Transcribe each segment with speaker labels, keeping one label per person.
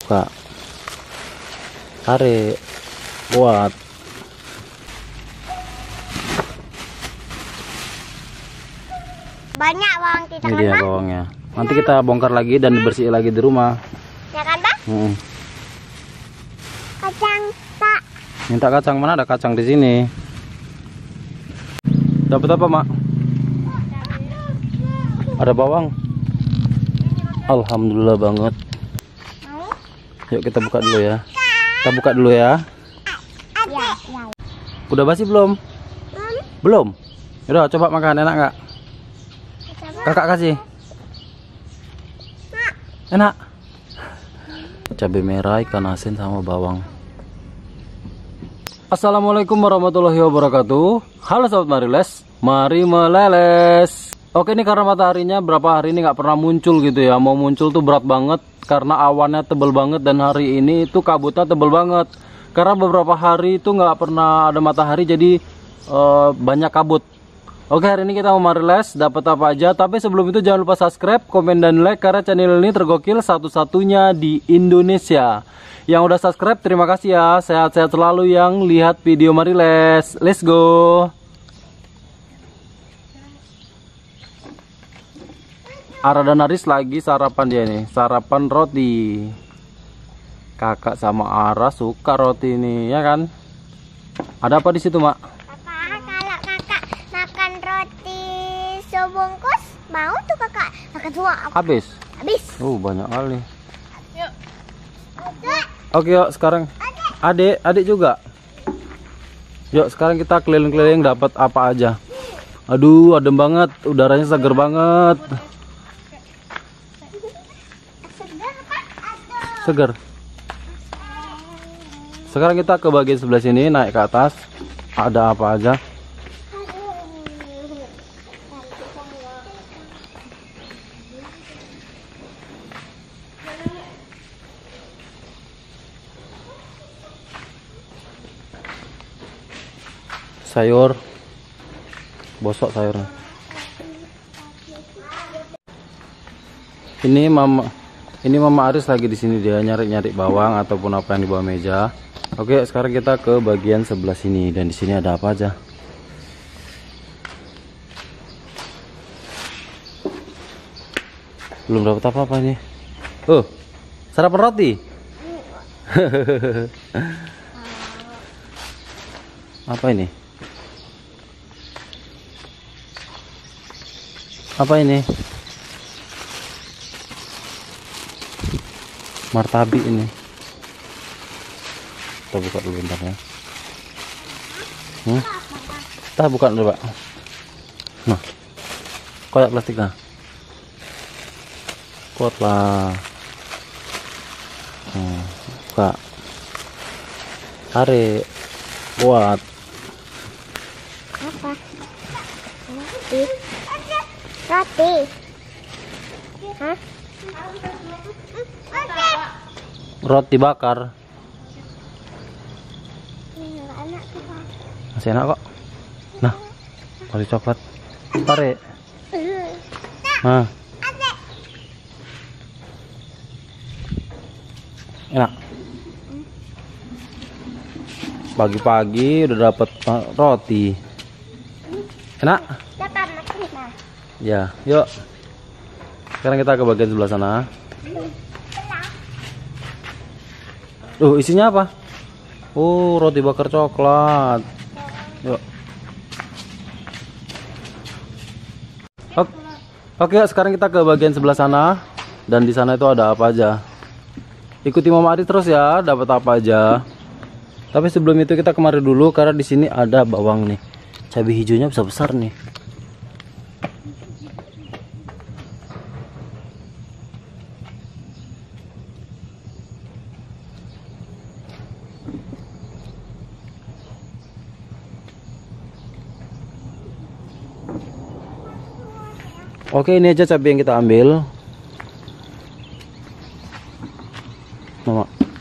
Speaker 1: Buka. Tarik. Buat.
Speaker 2: Banyak bawang kita
Speaker 1: Ini
Speaker 2: kan,
Speaker 1: dia
Speaker 2: Bang?
Speaker 1: bawangnya. Nanti kita bongkar lagi dan dibersihin lagi di rumah.
Speaker 2: Ya kan, Bang? Kacang, Pak.
Speaker 1: Minta kacang, mana ada kacang di sini? Dapat apa, Mak? Ada bawang. Alhamdulillah banget. Yuk kita buka dulu ya. Kita buka dulu ya.
Speaker 2: Ya.
Speaker 1: Udah basi belum? Belum. Udah coba makan, enak nggak? Kakak kasih. Enak. Cabai merah, ikan asin sama bawang. Assalamualaikum warahmatullahi wabarakatuh. Halo Sobat Mariles, mari meleles. Oke, ini karena mataharinya berapa hari ini nggak pernah muncul gitu ya. Mau muncul tuh berat banget karena awannya tebel banget, dan hari ini itu kabutnya tebel banget. Karena beberapa hari itu nggak pernah ada matahari, jadi banyak kabut. Oke, hari ini kita mau mariles, dapat apa aja. Tapi sebelum itu jangan lupa subscribe, komen, dan like, karena channel ini tergokil satu-satunya di Indonesia. Yang udah subscribe, terima kasih ya. Sehat-sehat selalu yang lihat video mariles. Let's go. Ara dan Aris lagi sarapan dia nih, sarapan roti. Kakak sama Ara suka roti ini, ya kan? Ada apa di situ, Mak?
Speaker 2: Kakak, kalau kakak makan roti sebungkus, mau tuh kakak makan semua.
Speaker 1: Habis?
Speaker 2: Habis.
Speaker 1: Banyak kali.
Speaker 2: Yuk.
Speaker 1: Oke, yuk sekarang. Adik juga. Yuk sekarang kita keliling-keliling dapat apa aja. Aduh, adem banget, udaranya seger banget. Seger. Sekarang kita ke bagian sebelah sini, naik ke atas. Ada apa aja? Sayur. Bosok sayurnya. Ini Mama Aris lagi di sini, dia nyari-nyari bawang ataupun apa yang di bawah meja. Oke, sekarang kita ke bagian sebelah sini, dan di sini ada apa aja? Belum dapat apa-apa nih. Sarapan roti. Apa ini? Apa ini? Martabak ini. Kita buka dulu bentar ya. Kita buka dulu, Pak. Nah, koyak plastiknya. Kuat lah. Buka. Tarik. Buat.
Speaker 2: Apa? Roti. Hah?
Speaker 1: Roti bakar. Masih enak kok. Nah, roti coklat. Tarik. Nah. Enak. Pagi-pagi udah dapat roti. Enak? Ya, yuk. Sekarang kita ke bagian sebelah sana. Isinya apa? Roti bakar coklat. Yuk. Oke, sekarang kita ke bagian sebelah sana, dan di sana itu ada apa aja. Ikuti Mama Aris terus ya, dapat apa aja. Tapi sebelum itu kita kemari dulu, karena di sini ada bawang nih. Cabai hijaunya besar-besar nih. Oke, ini aja cabai yang kita ambil. Mama.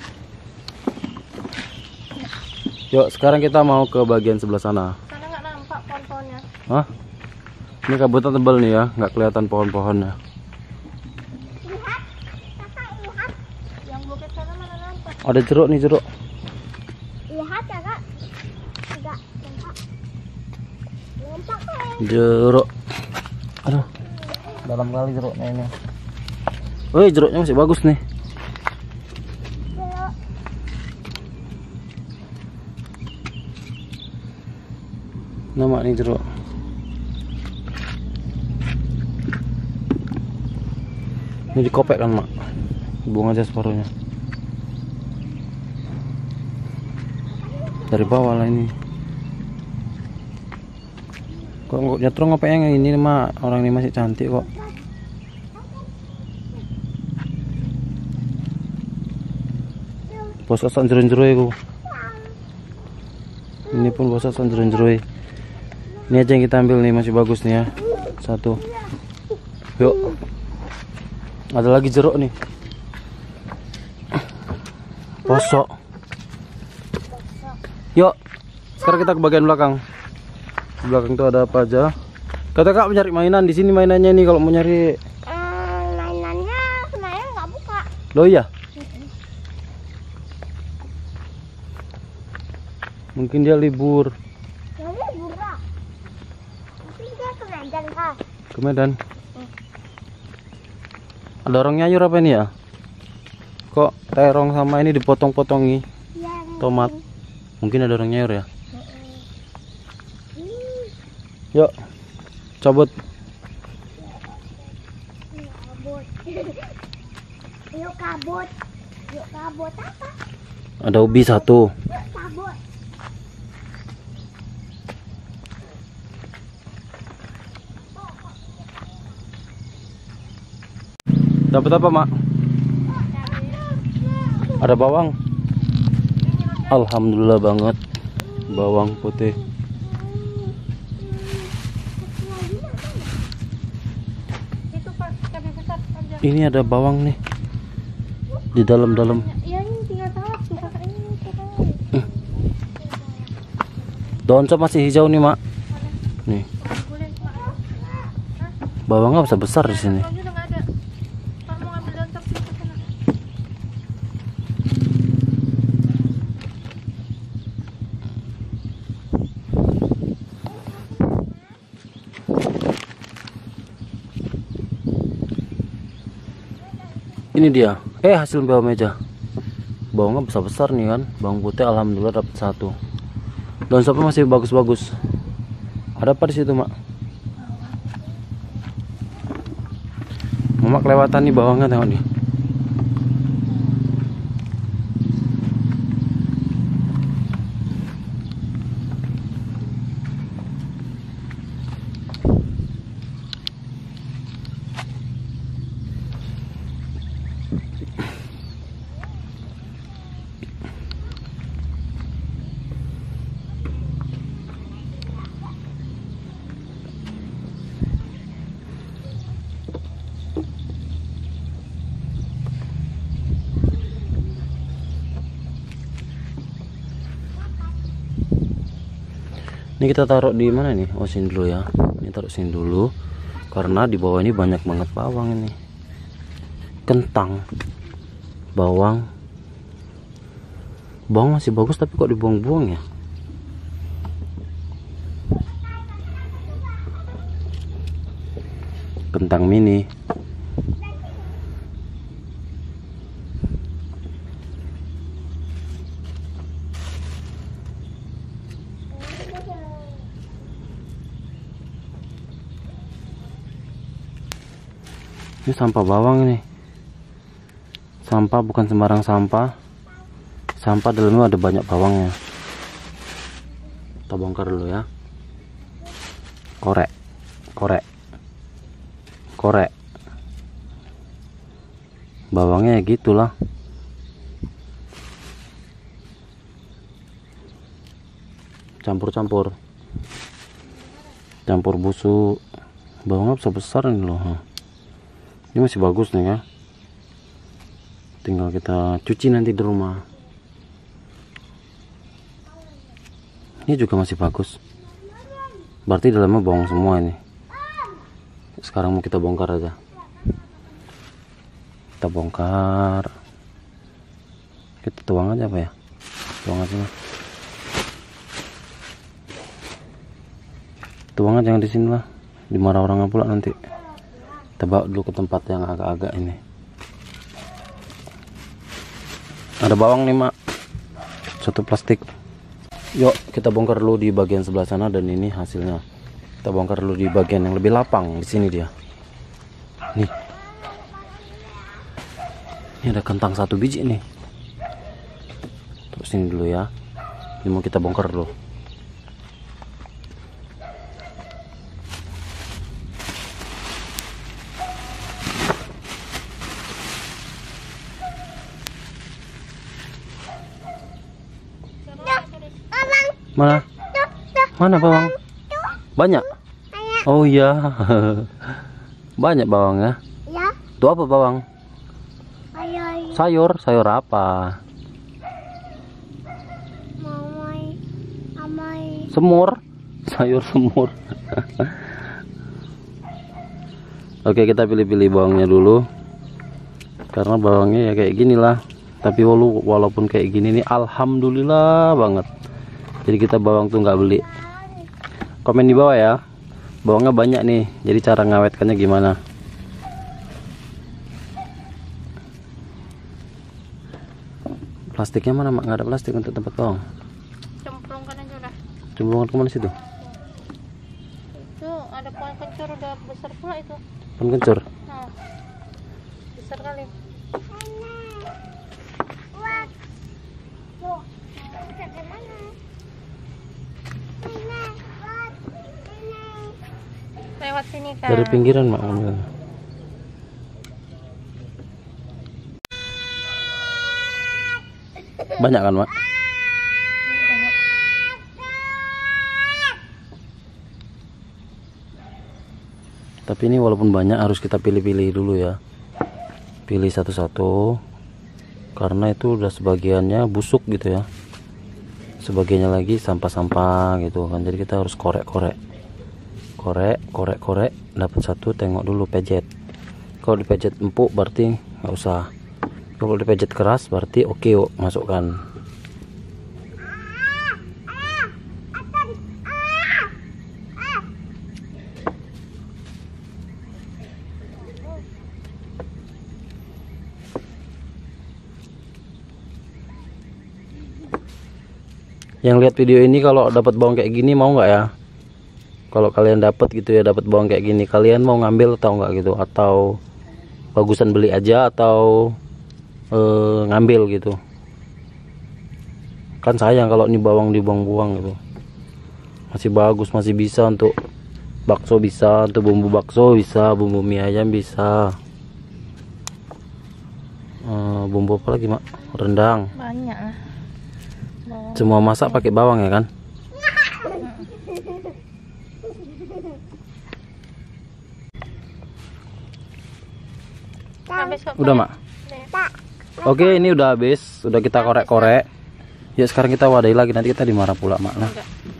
Speaker 1: Yuk, sekarang kita mau ke bagian sebelah sana.
Speaker 2: Karena nggak nampak pohon-pohonnya.
Speaker 1: Hah? Ini kabutnya tebal nih ya, nggak kelihatan pohon-pohonnya.
Speaker 2: Lihat, kakak lihat. Yang bukit sana
Speaker 1: Ada jeruk nih, jeruk.
Speaker 2: Lihat ya kak. Enggak, lompat. Lompat kak.
Speaker 1: Jeruk. Aduh, dalam kali jeruknya ini. Woi, jeruknya masih bagus nih.
Speaker 2: Jeruk.
Speaker 1: Nama nih jeruk. Ini dikopek kan, Mak? Buang aja separuhnya. Dari bawah lah ini. Kok nggak nyetrong apa yang ini, Mak? Orang ini masih cantik kok. Bosasan jerun-jerun itu. Ini pun bosasan jerun-jerun. Ini aja yang kita ambil nih, masih bagus nih ya. Satu. Yuk. Ada lagi jeruk nih. Posok. Yuk. Sekarang kita ke bagian belakang. Di belakang tuh ada apa aja? Kata Kak mencari mainan di sini, mainannya nih kalau mau nyari.
Speaker 2: Mainannya kemarin nggak buka.
Speaker 1: Loh iya. Mungkin dia libur.
Speaker 2: Ya libur kak. Mungkin dia ke Medan kak.
Speaker 1: Ke Medan. Ada orang nyayur apa ini ya? Kok terong sama ini dipotong-potongi?
Speaker 2: Ya,
Speaker 1: Tomat. Mungkin ada orang nyayur ya? Yuk, cabut.
Speaker 2: kabut. Yuk kabut. Yuk kabut apa?
Speaker 1: Ada ubi satu.
Speaker 2: Yuk kabut.
Speaker 1: Dapat apa, Mak? Ada bawang. Alhamdulillah banget. Bawang putih. Ini ada bawang nih. Di dalam-dalam. Daun sop masih hijau nih, Mak. Nih. Bawangnya besar di sini. Ini dia, hasil bawang meja. Bawangnya besar-besar nih kan. Bawang putih alhamdulillah dapat satu. Daun sopnya masih bagus-bagus. Ada apa di situ, Mak? Mama kelewatan nih bawangnya, tengok nih. Ini kita taruh di mana nih? Oh, sini dulu ya. Ini taruh sini dulu. Karena di bawah ini banyak banget bawang ini. Kentang. Bawang. Bawang masih bagus tapi kok dibuang-buang ya? Kentang mini. Ini sampah bawang ini. Sampah bukan sembarang sampah. Sampah dalamnya ada banyak bawangnya. Kita bongkar dulu ya. Korek. Korek. Korek. Bawangnya ya gitulah. Campur-campur. Campur busuk. Bawangnya besar-besar ini loh. Ini masih bagus nih ya. Tinggal kita cuci nanti di rumah. Ini juga masih bagus. Berarti dalamnya bawang semua ini. Sekarang mau kita bongkar aja. Kita bongkar. Kita tuang aja apa ya? Tuang aja. Tuang aja di sini lah. Dimarah orang pula nanti. Kita bawa dulu ke tempat yang agak-agak ini. Ada bawang nih, Mak. Satu plastik. Yuk, kita bongkar dulu di bagian sebelah sana dan ini hasilnya. Kita bongkar dulu di bagian yang lebih lapang. Di sini dia. Nih. Ini ada kentang 1 biji nih. Terus sini dulu ya. Ini mau kita bongkar dulu. Mana? Mana bawang? Banyak? Oh iya. Banyak bawangnya.
Speaker 2: Ya.
Speaker 1: Itu apa bawang?
Speaker 2: Sayur.
Speaker 1: Sayur apa?
Speaker 2: Amai.
Speaker 1: Semur. Sayur semur. Oke, kita pilih-pilih bawangnya dulu. Karena bawangnya ya kayak gini lah. Tapi walaupun kayak gini nih, alhamdulillah banget. Jadi kita bawang tuh nggak beli. Komen di bawah ya. Bawangnya banyak nih. Jadi cara ngawetkannya gimana? Plastiknya mana, Mak? Nggak ada plastik untuk tempat bawang.
Speaker 2: Cemplungkan aja udah.
Speaker 1: Cemplungkan kemana situ?
Speaker 2: Itu ada pohon kencur udah besar pula itu.
Speaker 1: Pohon kencur.
Speaker 2: Nah, besar kali. Lewat sini kan.
Speaker 1: Dari pinggiran, Mak. Banyak kan, Mak? Tapi ini walaupun banyak harus kita pilih-pilih dulu ya. Pilih satu-satu. Karena itu udah sebagiannya busuk gitu ya. Sebagiannya lagi sampah-sampah gitu kan. Jadi kita harus korek-korek. Korek, dapat satu, tengok dulu pejet. Kalau dipejet empuk berarti nggak usah. Kalau dipejet keras berarti oke, yuk masukkan. Yang lihat video ini kalau dapat bawang kayak gini mau nggak ya? Kalau kalian dapat gitu ya, dapat bawang kayak gini, kalian mau ngambil atau enggak gitu, atau bagusan beli aja atau ngambil gitu. Kan sayang kalau ini bawang dibuang-buang gitu. Masih bagus, masih bisa untuk bakso, bisa untuk bumbu bakso, bisa bumbu mie ayam, bisa bumbu apa lagi, Mak? Rendang.
Speaker 2: Banyak lah.
Speaker 1: Semua masak pakai bawang ya kan? Udah, Mak? Oke, ini udah habis. Udah kita korek-korek. Ya sekarang kita wadahi lagi. Nanti kita dimarah pula, Mak. Nah.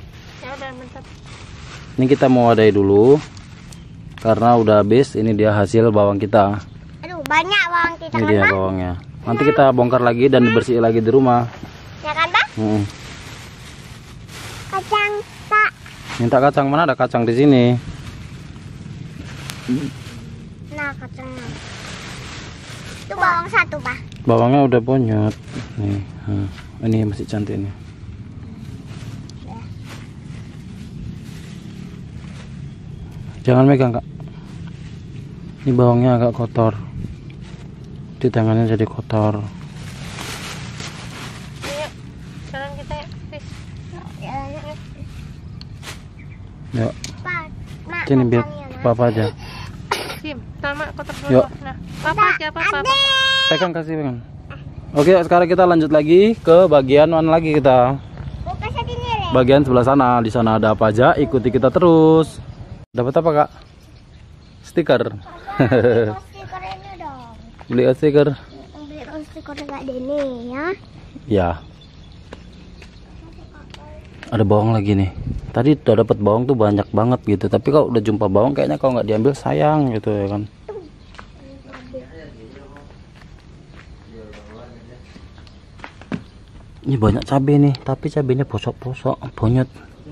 Speaker 1: Ini kita mau wadahi dulu. Karena udah habis. Ini dia hasil bawang kita.
Speaker 2: Aduh, banyak bawang kita.
Speaker 1: Ini dia bawangnya. Nanti kita bongkar lagi dan dibersih lagi di rumah.
Speaker 2: Ya kan, Pak? Kacang, Pak.
Speaker 1: Minta kacang, mana ada kacang di sini?
Speaker 2: Nah, kacangnya. Itu bawang satu, Pak.
Speaker 1: Bawangnya udah bonyot. Nih, ini masih cantik nih. Jangan megang, Kak. Ini bawangnya agak kotor. Di tangannya jadi kotor.
Speaker 2: Ayo, jalan kita ya, Fis.
Speaker 1: Yuk.
Speaker 2: Pak, Mak,
Speaker 1: Sini biar
Speaker 2: kacangnya, Mak.
Speaker 1: Papa aja.
Speaker 2: Sim, Mak kotor dulu.
Speaker 1: Yuk.
Speaker 2: Nah, Papa aja, Papa.
Speaker 1: Pegang, kasih pegang. Oke, sekarang kita lanjut lagi ke bagian mana lagi kita?
Speaker 2: Buka sini, Re.
Speaker 1: Bagian sebelah sana. Di sana ada apa aja? Ikuti kita terus. Dapat apa, Kak? Stiker.
Speaker 2: Stiker ini dong.
Speaker 1: Beli stiker.
Speaker 2: Beli stiker kayak ini ya.
Speaker 1: Ya. Ada bawang lagi nih. Tadi udah dapat bawang tuh banyak banget gitu. Tapi kalau udah jumpa bawang kayaknya kalau nggak diambil sayang gitu ya kan. Ini banyak cabai nih, tapi cabainya bosok-bosok, bonyot.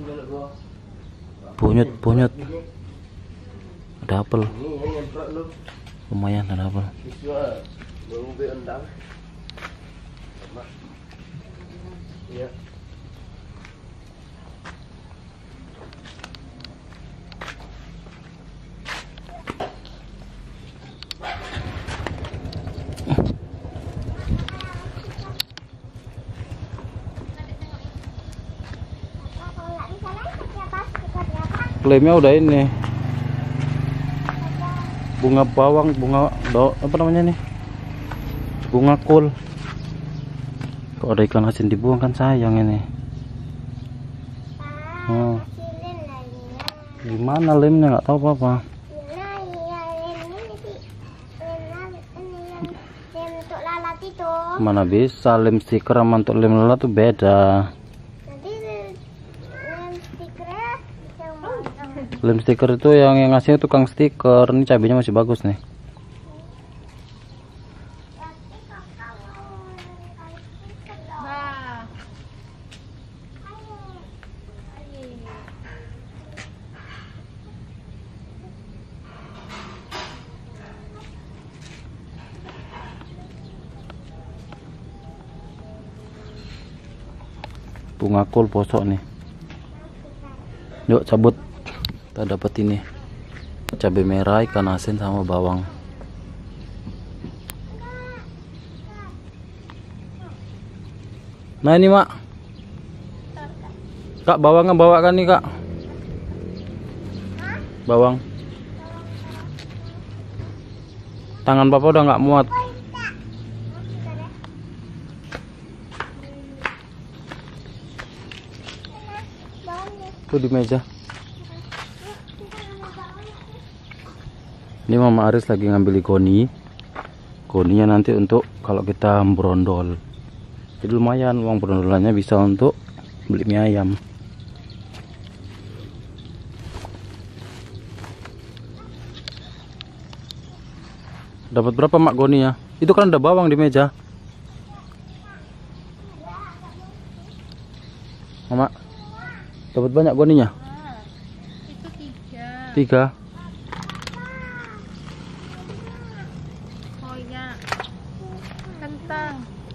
Speaker 1: Bonyot. Ada apel. Lumayan ada apel. Klaimnya udah ini. Bunga bawang, apa namanya nih? Bunga kol. Kalau ada ikan asin dibuang kan sayang ini. Oh. Gimana lemnya, nggak tahu apa-apa. Mana bisa lem stiker sama untuk lem lalat tuh beda. Lem stiker itu yang ngasih tukang stiker. Ini cabenya masih bagus nih. Bunga kol bosok nih. Yuk cabut. Kita dapat ini cabai merah, ikan asin sama bawang. Nah ini mak, kak bawangnya bawa kan nih kak, bawang. Tangan papa udah nggak muat. Tuh di meja. Ini Mama Aris lagi ngambil goni. Goninya nanti untuk kalau kita berondol. Jadi lumayan uang berondolannya bisa untuk beli mie ayam. Dapat berapa mak goni ya? Itu kan ada bawang di meja. Mama, dapat banyak goninya?
Speaker 3: Itu
Speaker 1: 3.
Speaker 3: Kentang.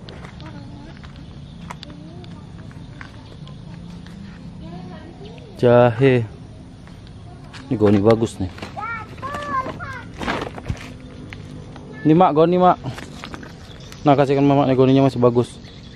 Speaker 1: Jahe. Ini goni bagus nih. Ini mak goni mak. Nah kasihkan mama nih, goninya masih bagus.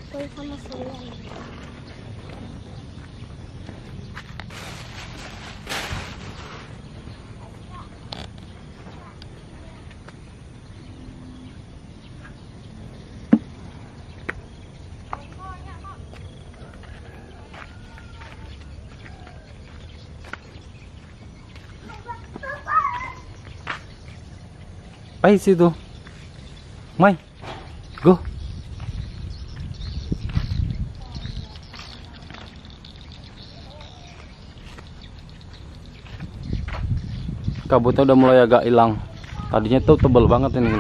Speaker 1: Ayo situ, Mai, go. Kabutnya udah mulai agak hilang. Tadinya tuh tebel banget ini.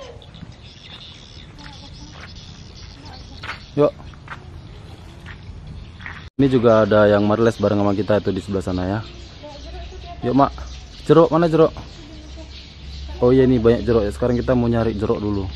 Speaker 1: Yuk. Ini juga ada yang mariles bareng sama kita itu di sebelah sana ya. Yuk mak, jeruk mana jeruk? Oh iya nih banyak jeruk ya. Sekarang kita mau nyari jeruk dulu.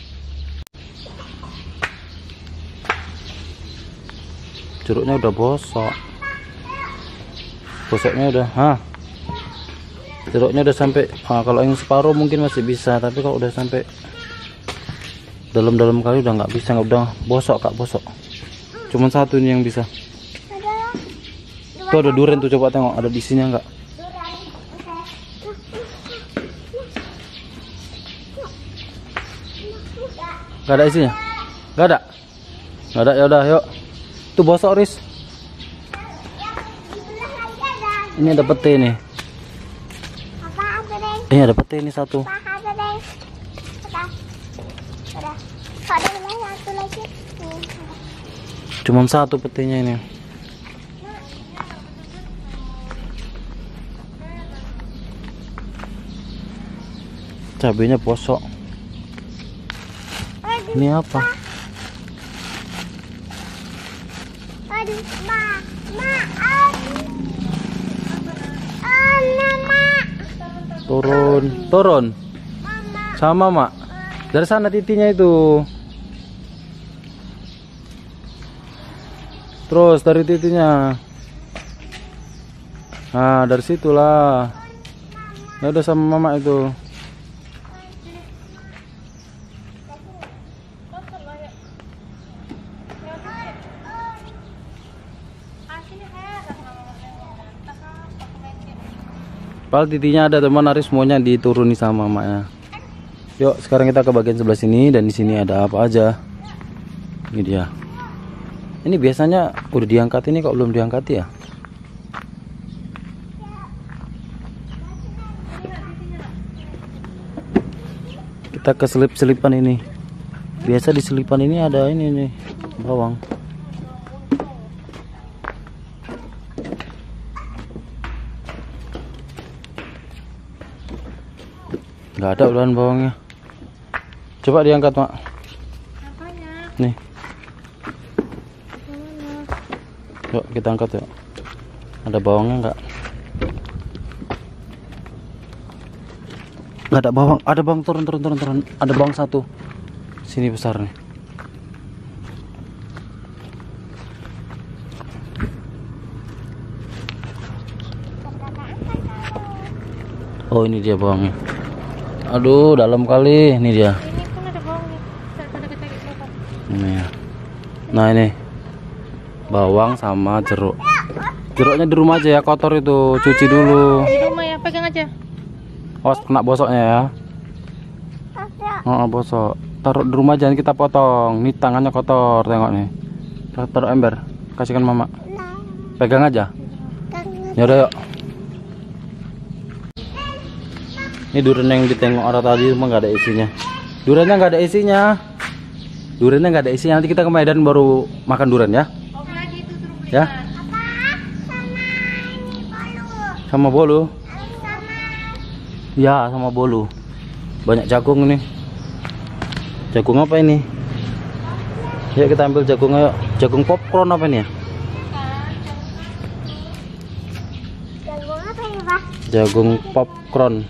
Speaker 1: Jeruknya udah bosok. Bosoknya udah, jeruknya udah sampai. Kalau yang separuh mungkin masih bisa, tapi kalau udah sampai dalam-dalam kali udah nggak bisa, udah bosok kak, bosok. Cuman satu ini yang bisa. Tuh ada durian tuh, coba tengok ada di sini nggak? Gak ada isinya? Gak ada? Gak ada, ya udah yuk. Tuh bosok Riz. Ini ada pete nih. Ini ada pete ini satu. Cuman satu petenya ini. Cabenya bosok. Ini apa?
Speaker 2: Aduh, Mama.
Speaker 1: Turun. Sama, Mak. Dari sana titinya itu. Terus dari titinya. Nah, dari situlah. Ya udah sama Mama itu. Padahal titinya ada teman Aris, semuanya dituruni sama mamanya. Yuk, sekarang kita ke bagian sebelah sini, dan di sini ada apa aja. Ini dia. Ini biasanya udah diangkat, ini kok belum diangkat ya? Kita ke selip-selipan ini. Biasa di selipan ini ada ini nih, bawang. Nggak ada udahan bawangnya. Coba diangkat, Mak.
Speaker 2: Apanya?
Speaker 1: Nih. Yuk kita angkat ya. Ada bawangnya nggak? Nggak ada bawang. Ada bawang, turun. Ada bawang satu. Sini besar nih. Oh, ini dia bawangnya. Aduh, dalam kali. Ini dia.
Speaker 2: Ini pun ada bawangnya.
Speaker 1: Ini ya. Nah, ini bawang sama jeruk. Jeruknya di rumah aja ya, kotor itu, cuci dulu.
Speaker 2: Di rumah ya, pegang aja.
Speaker 1: Awas kena bosoknya ya. Oh, bosok. Taruh di rumah, jangan kita potong. Nih tangannya kotor, tengok nih. Taruh ember, kasihkan Mama. Pegang aja. Ya udah, yuk. Ini durian yang ditengok orang tadi emang nggak ada isinya. Duriannya nggak ada isinya. Duriannya nggak ada isinya. Nanti kita ke Medan baru makan durian ya. Ya. Sama bolu. Ya, sama bolu. Banyak jagung nih. Jagung apa ini? Yuk kita ambil jagung, ayo. Jagung popcorn apa ini ya?
Speaker 2: Jagung apa ini, Pak?
Speaker 1: Jagung popcorn.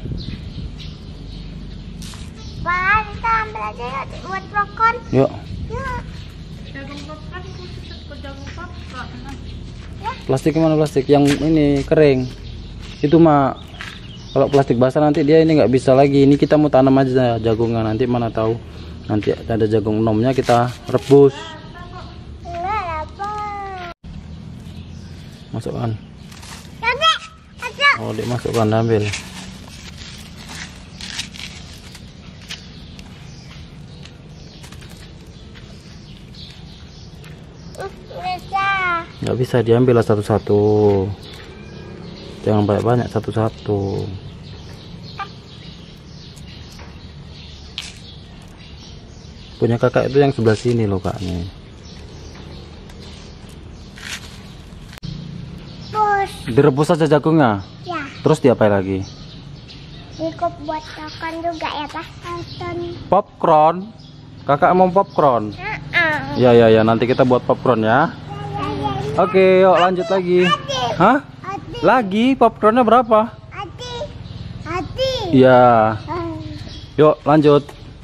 Speaker 2: Pak, kita ambil aja ya buat popcorn.
Speaker 1: Yuk.
Speaker 2: Yuk.
Speaker 3: Jagung popcorn khusus ke jagung popcorn.
Speaker 1: Plastik mana plastik? Yang ini kering. Itu mah kalau plastik basah nanti dia ini nggak bisa lagi. Ini kita mau tanam aja jagungnya, nanti mana tahu nanti ada jagung nomnya kita rebus.
Speaker 2: Enggak apa.
Speaker 1: Masukkan.
Speaker 2: Kakek, aja.
Speaker 1: Oh, dimasukkan, ambil. Nggak bisa, diambil satu-satu. Jangan banyak-banyak, satu-satu. Punya kakak itu yang sebelah sini loh, Kak, nih.
Speaker 2: Bus.
Speaker 1: Direbus aja jagungnya.
Speaker 2: Ya,
Speaker 1: Terus diapain lagi?
Speaker 2: cukup buat makan juga ya, Pak. Nonton.
Speaker 1: Popcorn. Kakak mau popcorn. Ya, nanti kita buat popcorn ya. Oke, yuk lanjut lagi. Hah? Lagi popcornnya berapa?
Speaker 2: Hati.
Speaker 1: Iya. Yuk lanjut.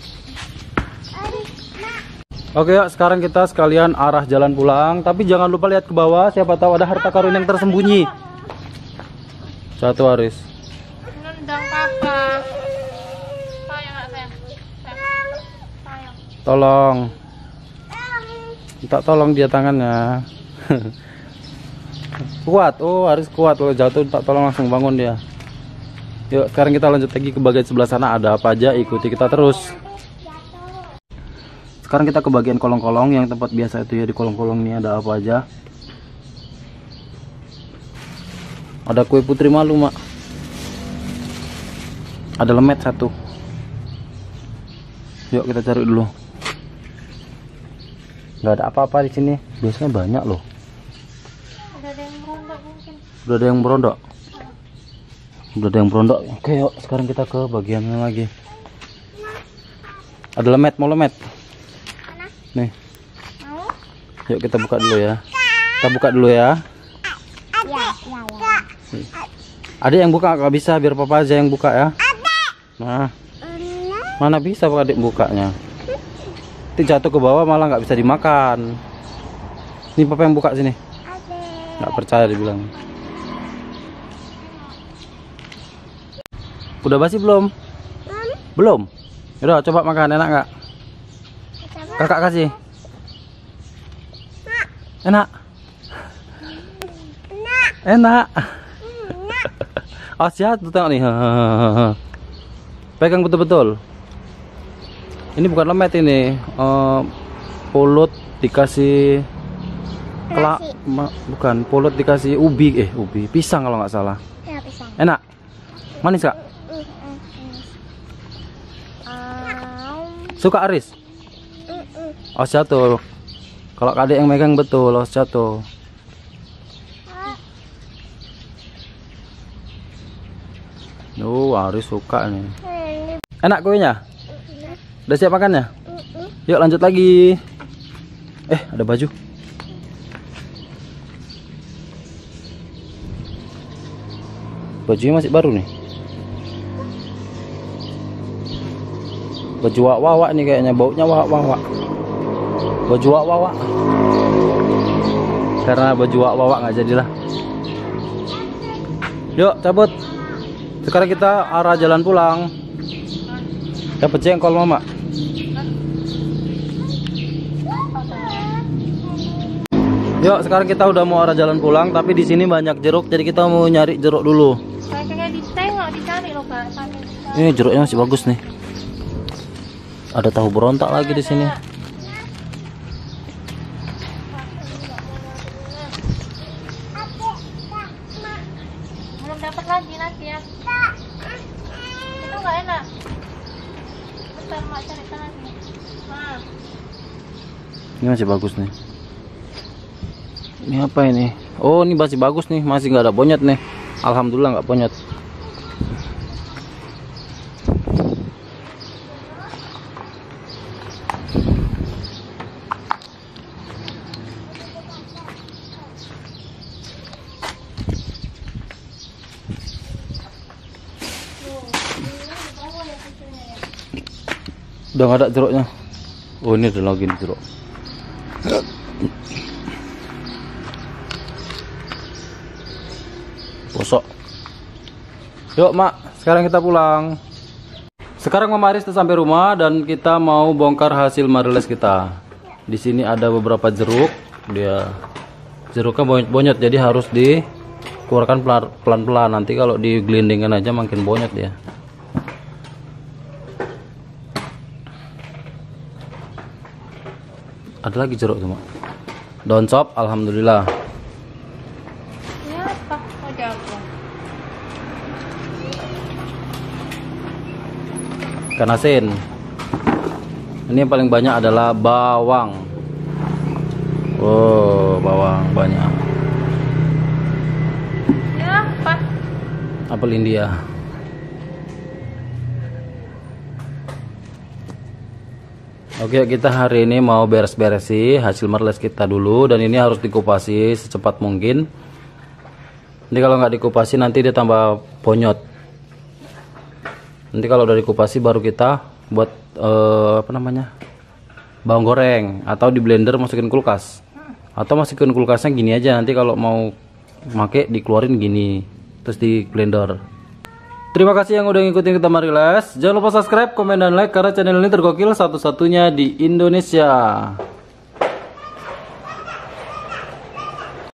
Speaker 1: Oke, yuk sekarang kita sekalian arah jalan pulang. Tapi jangan lupa lihat ke bawah. Siapa tahu ada harta karun yang tersembunyi. Satu, Aris.
Speaker 3: Nendang kakak. Sayang nggak sayang? Sayang.
Speaker 1: Tolong. Minta tolong dia tangannya. Kuat. Oh, Aris kuat. Kalau jatuh tak tolong langsung bangun dia. Yuk sekarang kita lanjut lagi ke bagian sebelah sana. Ada apa aja, ikuti kita terus. Sekarang kita ke bagian kolong-kolong, yang tempat biasa itu ya. Di kolong-kolong ini ada apa aja. Ada kue putri malu, Mak. Ada lemet satu. Yuk kita cari dulu. Nggak ada apa-apa di sini. Biasanya banyak loh.
Speaker 3: Udah ada yang merondok mungkin.
Speaker 1: Udah ada yang berondok. Udah ada yang berondok. Oke, yuk sekarang kita ke bagian yang lagi. Ada lemet, mau lemet? Nih.
Speaker 2: Mau?
Speaker 1: Yuk kita buka dulu ya. Kita buka dulu ya.
Speaker 2: Ya.
Speaker 1: Adik yang buka nggak bisa, biar papa aja yang buka ya. Nah, mana bisa pak adik bukanya? Nanti jatuh ke bawah malah nggak bisa dimakan. Ini papa yang buka sini. Nggak percaya dibilang. Udah basi belum? Belum. Udah coba makan, enak nggak? Kakak kasih. Enak. Enak. Oh sehat tuh, tengok nih. Pegang betul-betul. Ini bukan lemet ini. Pulut dikasih bukan pulut dikasih ubi, pisang kalau nggak salah.
Speaker 2: Ya, pisang.
Speaker 1: Enak. Manis kak? Suka Aris? Oh jatuh. Kalau adik yang megang betul, oh jatuh. Aris suka nih. Enak kuenya? Udah siap makannya? Yuk lanjut lagi. Ada baju. Bajunya masih baru nih. Baju wak-wak nih kayaknya, baunya wak-wak. Baju wak-wak. Karena baju wak-wak nggak jadilah. Yuk cabut. Sekarang kita arah jalan pulang. Dapat jengkol mama. Yuk sekarang kita udah mau arah jalan pulang, tapi di sini banyak jeruk, jadi kita mau nyari jeruk dulu.
Speaker 3: Kayaknya ditengok, dicari loh kak.
Speaker 1: Ini jeruknya masih bagus nih. Ada tahu berontak lagi di sini.
Speaker 3: Belum dapat lagi nanti ya. Itu nggak enak. Bentar mak cari lagi. Nah.
Speaker 1: Ini masih bagus nih. Ini apa ini? Oh ini masih bagus nih, masih nggak ada bonyet nih. Alhamdulillah nggak bonyet. Udah nggak ada jeruknya. Oh ini ada lagi nih jeruk. Bosok. Yuk mak, sekarang kita pulang. Sekarang Mama Aris sudah sampai rumah dan kita mau bongkar hasil mariles kita. Di sini ada beberapa jeruk. Jeruknya bonyot, jadi harus dikeluarkan pelan-pelan. Nanti kalau digelindingkan aja makin bonyot dia. Ada lagi jeruk tuh mak. Daun sop, alhamdulillah.
Speaker 3: Ini apa? Oh jago.
Speaker 1: Ikan asin. Ini yang paling banyak adalah bawang. Oh bawang banyak.
Speaker 3: Ini apa?
Speaker 1: Apel India. Oke, kita hari ini mau beres-beresi hasil mariles kita dulu, dan ini harus dikupasi secepat mungkin. Nanti kalau nggak dikupasi nanti dia tambah bonyot. Nanti kalau udah dikupasi baru kita buat bawang goreng, atau di blender masukin kulkas, atau masukin kulkasnya gini aja. Nanti kalau mau make dikeluarin gini terus di blender. Terima kasih yang udah ngikutin kita mariles. Jangan lupa subscribe, komen, dan like karena channel ini tergokil satu-satunya di Indonesia.